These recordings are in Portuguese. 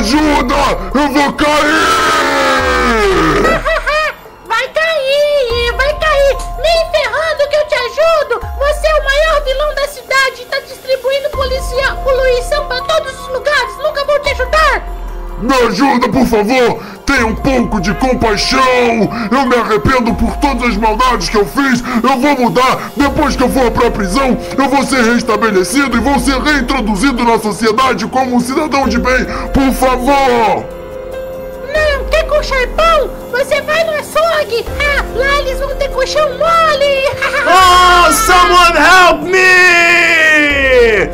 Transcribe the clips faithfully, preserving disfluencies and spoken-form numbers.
ajuda! Eu vou cair! Vai cair, vai cair! Nem ferrando que eu te ajudo! Você é o maior vilão da cidade e tá distribuindo policia, poluição pra todos os lugares! Nunca vou te ajudar! Me ajuda, por favor! Tenha um pouco de compaixão! Eu me arrependo por todas as maldades que eu fiz! Eu vou mudar! Depois que eu for pra prisão, eu vou ser restabelecido e vou ser reintroduzido na sociedade como um cidadão de bem! Por favor! Não, quer colchão? Você vai no açougue! Ah, lá eles vão ter colchão mole! Oh, someone help me!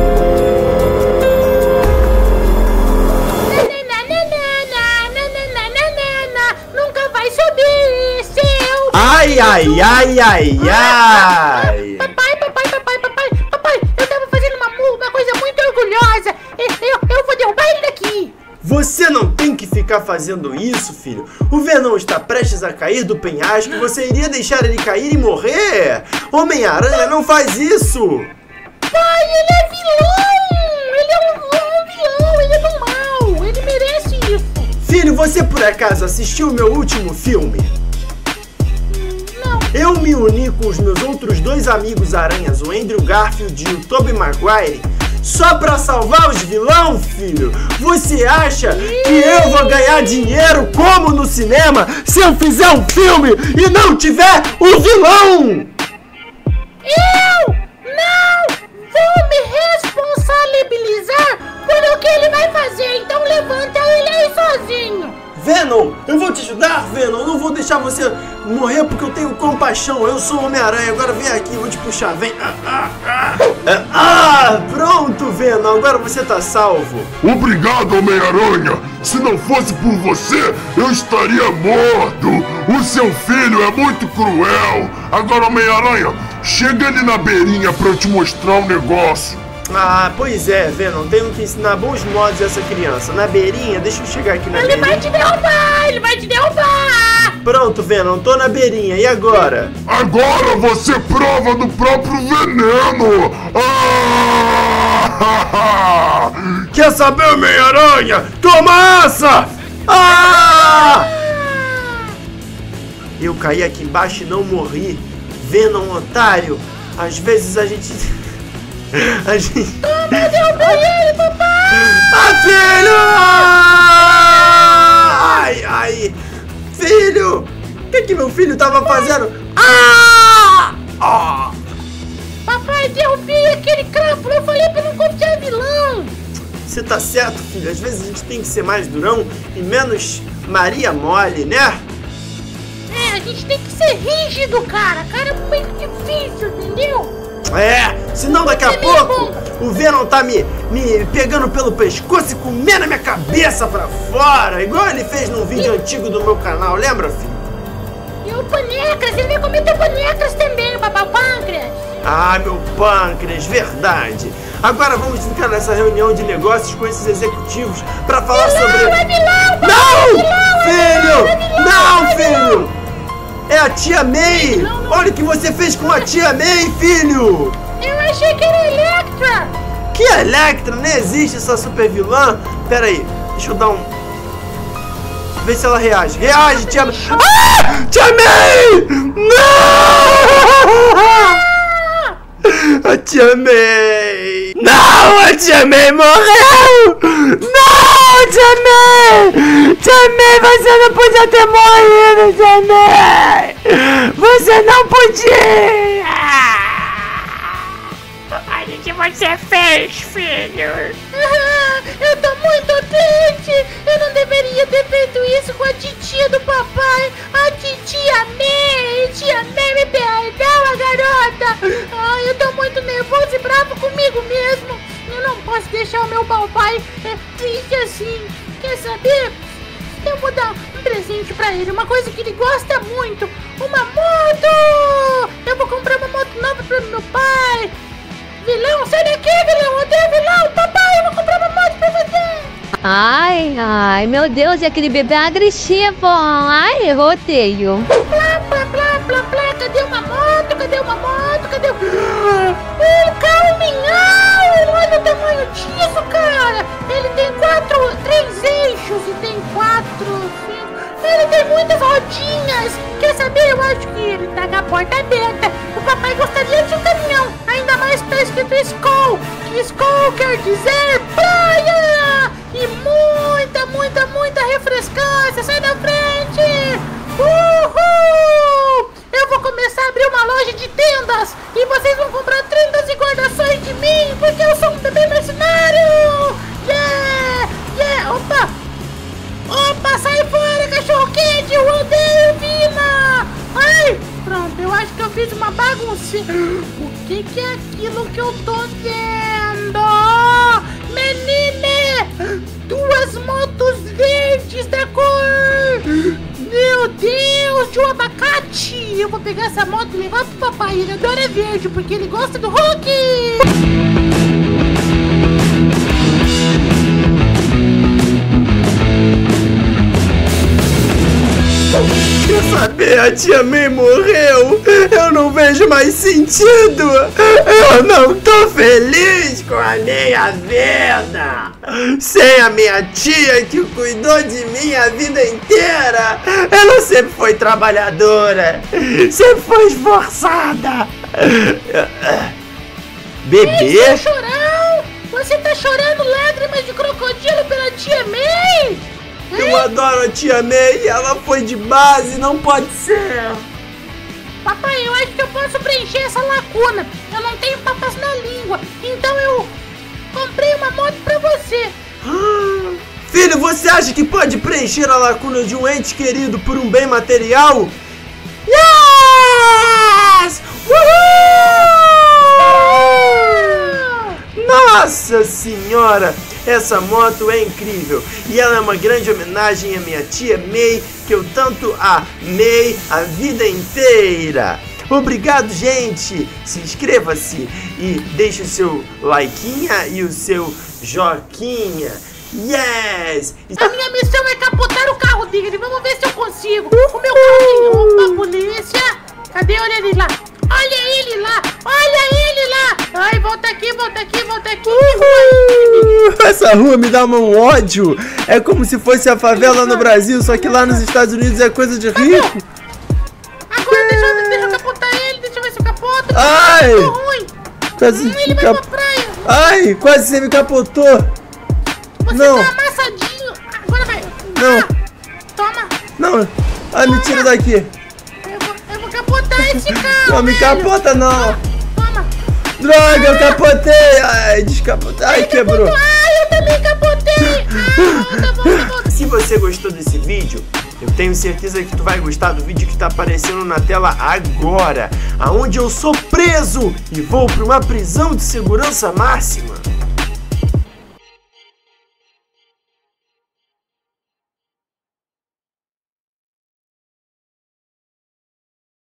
Nunca vai subir, seu... Ai, ai, ai, ai, ai! Papai, papai, papai, papai, papai, eu tava fazendo uma, uma coisa muito orgulhosa! Eu, eu, eu vou derrubar ele daqui! Você não tem que ficar fazendo isso, filho. O Venom está prestes a cair do penhasco. Você iria deixar ele cair e morrer? Homem-Aranha não faz isso! Pai, ele é vilão! Ele é um, um vilão, ele é do mal! Ele merece isso! Filho, você por acaso assistiu o meu último filme? Não. Eu me uni com os meus outros dois amigos aranhas, o Andrew Garfield e o Tobey Maguire, só pra salvar os vilão, filho? Você acha que eu vou ganhar dinheiro como no cinema se eu fizer um filme e não tiver o vilão? Eu não vou me responsabilizar pelo que ele vai fazer, então levanta ele aí sozinho. Venom, eu vou te ajudar, Venom. Eu não vou deixar você morrer porque eu tenho compaixão. Eu sou Homem-Aranha. Agora vem aqui, eu vou te puxar. Vem. Ah, ah, ah. ah, pronto, Venom. Agora você tá salvo. Obrigado, Homem-Aranha. Se não fosse por você, eu estaria morto. O seu filho é muito cruel. Agora, Homem-Aranha, chega ali na beirinha pra eu te mostrar um negócio. Ah, pois é, Venom, tenho que ensinar bons modos a essa criança. Na beirinha, deixa eu chegar aqui na ele beirinha. Ele vai te derrubar, ele vai te derrubar. Pronto, Venom, tô na beirinha, e agora? Agora você prova do próprio veneno. Ah! Quer saber, Homem-Aranha? Toma essa! Ah! Eu caí aqui embaixo e não morri. Venom, otário. Às vezes a gente... A gente... Toma, derrubei ele, papai! Ah, filho! Ai, ai! Filho! O que que meu filho tava fazendo? Ah! Ah! Papai, derrubei aquele crápula! Eu falei pra não confiar em vilão! Você tá certo, filho. Às vezes a gente tem que ser mais durão e menos Maria Mole, né? É, a gente tem que ser rígido, cara! Cara, é muito difícil, entendeu? É, senão daqui a pouco o Venom tá me, me pegando pelo pescoço e comendo a minha cabeça pra fora, igual ele fez num vídeo antigo do meu canal, lembra, filho? E o Pâncreas, ele vai comer teu Pâncreas também, o papai Pâncreas. Ah, meu Pâncreas, verdade. Agora vamos ficar nessa reunião de negócios com esses executivos pra falar vilão, sobre... É vilão, papai, não, é vilão, filho, é vilão, não, é vilão. filho. É a tia May! Não, não. Olha o que você fez com a tia May, filho! Eu achei que era Electra! Que Electra? Nem existe essa super vilã! Pera aí, deixa eu dar um... Vê se ela reage. Reage, tia May! Ah! Tia May! Não! A tia May! Não! A tia May morreu! Não, tia May! Tia May, você não podia ter morrido, tia May! Você não podia! Olha o que você fez, filho! Ah, eu tô muito triste! Eu não deveria ter feito isso com a titia do papai! A titia May! Tia May, me perdoa, garota! Ai, eu tô muito nervoso e bravo comigo mesmo! Eu não posso deixar o meu papai é, triste assim! Quer saber? Eu vou dar um presente pra ele, uma coisa que ele gosta muito! Uma moto! Eu vou comprar uma moto nova pro meu pai! Vilão, sai daqui, vilão! Odeio vilão! Papai, eu vou comprar uma moto pra você! Ai, ai, meu Deus, e aquele bebê agressivo! Ai, eu odeio! Plá, plá, plá, plá, plá, cadê uma moto? Cadê uma moto? Cadê o... Um caminhão! Olha o tamanho disso, cara! Ele tem quatro, três Mas, quer saber? Eu acho que ele tá com a porta aberta. O papai gostaria de um caminhão. Ainda mais que tá escrito Skol. Que Skol quer dizer praia. E muita, muita, muita refrescância. Sai da frente. Uhul! Eu vou começar a abrir uma loja de tendas. E vocês vão comprar tendas e guarda-sóis de mim. Porque eu sou um bebê mercenário. Yeah! Yeah! Opa! Opa, sai fora, cachorro quente! Eu odeio Vina! Ai, pronto, eu acho que eu fiz uma bagunça. O que que é aquilo que eu tô vendo? Menine! Duas motos verdes da cor! Meu Deus, de um abacate! Eu vou pegar essa moto e levar pro papai. Ele adora verde, porque ele gosta do Hulk! Quer saber? A tia May morreu. Eu não vejo mais sentido. Eu não tô feliz com a minha vida. Sem a minha tia que cuidou de mim a vida inteira. Ela sempre foi trabalhadora. Sempre foi esforçada. Bebê? Ei, seu chorão! Você tá chorando lágrimas de crocodilo pela tia May? Eu adoro a tia May e ela foi de base, não pode ser. Papai, eu acho que eu posso preencher essa lacuna. Eu não tenho papas na língua, então eu comprei uma moto pra você. Filho, você acha que pode preencher a lacuna de um ente querido por um bem material? Yes! Uhul! Nossa senhora! Essa moto é incrível e ela é uma grande homenagem à minha tia May, que eu tanto amei a vida inteira. Obrigado, gente! Se inscreva-se e deixe o seu likeinha e o seu joquinha. Yes! A minha missão é capotar o carro dele. Vamos ver se eu consigo. O meu carrinho. Opa, polícia. Cadê? Olha ele lá. Olha ele lá. Olha ele lá. Ai, volta aqui, volta aqui, volta aqui. Uhul. Essa rua me dá um ódio. É como se fosse a favela no Brasil, só que lá nos Estados Unidos é coisa de rico. Agora deixa eu, deixa eu capotar ele. Deixa eu ver se eu capoto. Ai! Ficou ruim. Quase Hum, ele vai cap... pra praia. Ai, quase você me capotou. Você Não. tá amassadinho. Agora vai. Não. Ah, toma. Não. Ai, me tira daqui. Eu vou, eu vou capotar esse carro. Não me velho. capota, não. Toma. Droga, eu capotei. Ai, descapotei. Ai, Ele quebrou. capotou. Ai, eu também capotei. Ah, volta, volta, volta. Se você gostou desse vídeo, eu tenho certeza que tu vai gostar do vídeo que está aparecendo na tela agora, aonde eu sou preso e vou para uma prisão de segurança máxima.